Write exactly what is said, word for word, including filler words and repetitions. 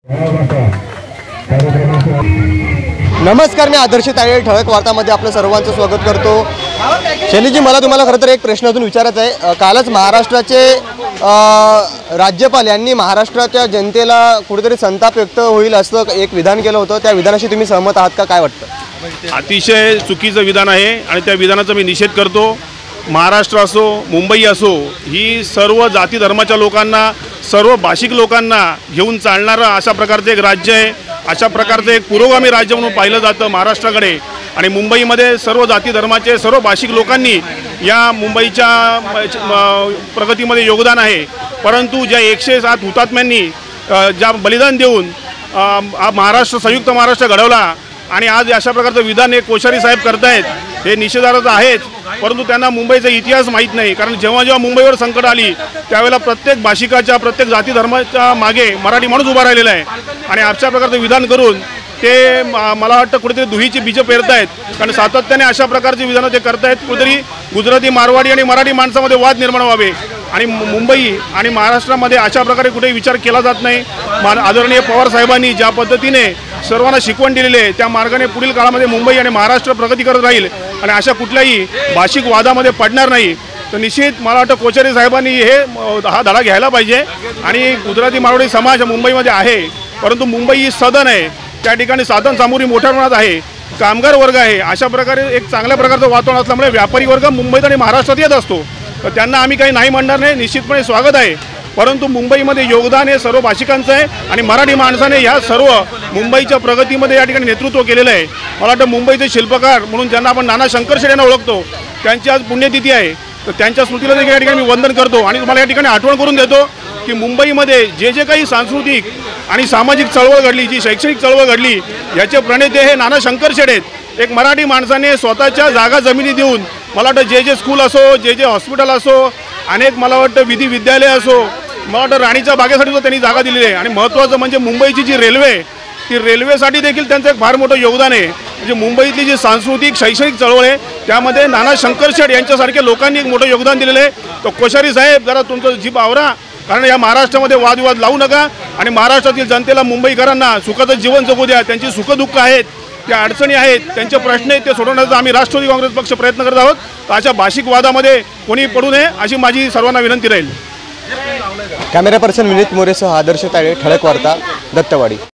नमस्कार, मी आदर्श ताळे ठळक वार्तामध्ये आपलं सर्वांचं स्वागत करतो। शैलीजी, मला तुम्हाला खरं तर एक प्रश्न अजून विचारायचा आहे। कालच महाराष्ट्राचे राज्यपाल यांनी महाराष्ट्राच्या जनतेला कुठेतरी संताप व्यक्त होईल असं एक विधान केलं होतं। त्या विधानाशी तुम्ही सहमत आहात का? काय वाटतं? अतिशय चुकीचं विधान आहे आणि त्या विधानाचा मी निषेध करतो। महाराष्ट्र असो, मुंबई असो, ही सर्व जाती धर्माच्या लोकांना, सर्व भाषिक लोकांना घेऊन चालणारं अशा प्रकारचं एक राज्य आहे। अशा प्रकारचं एक पुरोगामी राज्य म्हणून पाहिलं जातं महाराष्ट्राकडे। आणि मुंबईमध्ये सर्व जाती धर्माचे, सर्व भाषिक लोकांनी या मुंबईच्या प्रगतीमध्ये योगदान आहे। परंतु ज्या एकशे सात हुतात्म्यांनी ज्या बलिदान देऊन महाराष्ट्र, संयुक्त महाराष्ट्र घडवला आणि आज अशा प्रकारचं विधान एक कोश्यारी साहेब करतायत, हे निषेधार्ह आहेच। परंतु त्यांना मुंबईचा इतिहास माहीत नाही, कारण जेव्हा जेव्हा मुंबईवर संकट आली त्यावेळेला प्रत्येक भाषिकाच्या, प्रत्येक जाती धर्माच्या मागे मराठी माणूस उभा राहिलेला आहे। आणि अशा प्रकारचं विधान करून ते मला वाटतं कुठेतरी दुहीची बीजं पेरतायत, कारण सातत्याने अशा प्रकारची विधानं ते करतायत। कुठेतरी गुजराती, मारवाडी आणि मराठी माणसामध्ये वाद निर्माण व्हावे आणि मुंबई आणि महाराष्ट्रामध्ये अशा प्रकारे कुठेही विचार केला जात नाही। आदरणीय पवार साहेबांनी ज्या पद्धतीने सर्वांना शिकवण दिलेली आहे त्या मार्गाने पुढील काळामध्ये मुंबई आणि महाराष्ट्र प्रगती करत राहील आणि अशा कुठल्याही भाषिक वादामध्ये पडणार नाही। तर निश्चित मला वाटतं कोश्यारी साहेबांनी हे हा धडा घ्यायला पाहिजे। आणि गुजराती मारवाडी समाज मुंबईमध्ये आहे, परंतु मुंबई ही सदन आहे, त्या ठिकाणी साधन सामुग्री मोठ्या प्रमाणात आहे, कामगार वर्ग आहे। अशा प्रकारे एक चांगल्या प्रकारचं वातावरण असल्यामुळे व्यापारी वर्ग मुंबईत आणि महाराष्ट्रात येत असतो, तर त्यांना आम्ही काही नाही म्हणणार नाही, निश्चितपणे स्वागत आहे। परंतु मुंबईमध्ये योगदान हे सर्व भाषिकांचं आहे आणि मराठी माणसाने ह्या सर्व मुंबईच्या प्रगतीमध्ये या ठिकाणी नेतृत्व केलेलं आहे। मला वाटतं मुंबईचे शिल्पकार म्हणून ज्यांना आपण नाना शंकरशेठ यांना ओळखतो, त्यांची आज पुण्यतिथी आहे, तर त्यांच्या स्मृतीला देखील या ठिकाणी मी वंदन करतो। आणि तुम्हाला या ठिकाणी आठवण करून देतो की मुंबईमध्ये जे जे काही सांस्कृतिक आणि सामाजिक चळवळ घडली, जी शैक्षणिक चळवळ घडली, याचे प्रणेते हे नाना शंकरशेठ आहेत। एक मराठी माणसाने स्वतःच्या जागा जमिनी देऊन, मला वाटतं जे जे स्कूल असो, जे जे हॉस्पिटल असो, अनेक मला वाटतं विधी विद्यालय असो, मला वाटतं राणीच्या बागेसाठी सुद्धा त्यांनी जागा दिलेली आहे। आणि महत्त्वाचं म्हणजे मुंबईची जी रेल्वे, ती रेल्वेसाठी देखील त्यांचं एक फार मोठं योगदान आहे। म्हणजे मुंबईतली जी सांस्कृतिक शैक्षणिक चळवळ आहे त्यामध्ये नाना शंकरशेठ यांच्यासारख्या लोकांनी एक मोठं योगदान दिलेलं आहे। तर कोश्यारी साहेब, जरा तुमचं जीभ आवरा, कारण या महाराष्ट्रामध्ये वादविवाद लावू नका आणि महाराष्ट्रातील जनतेला, मुंबईकरांना सुखाचं जीवन जगू द्या। त्यांची सुखदुःख आहेत, त्या अडचणी आहेत, त्यांचे प्रश्न आहेत, ते सोडवण्याचा आम्ही राष्ट्रवादी काँग्रेस पक्ष प्रयत्न करत आहोत। तर अशा भाषिक वादामध्ये कोणी पडू नये अशी माझी सर्वांना विनंती राहील। कॅमेरा पर्सन विनीत मोरेसह आदर्श ताळे, ठळक वार्ता, दत्तवाडी।